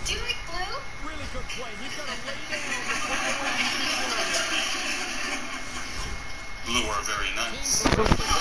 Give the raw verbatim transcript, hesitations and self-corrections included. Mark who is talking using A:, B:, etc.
A: Do you like blue?
B: Really good play. He's got to lay down.
C: Blue are very nice.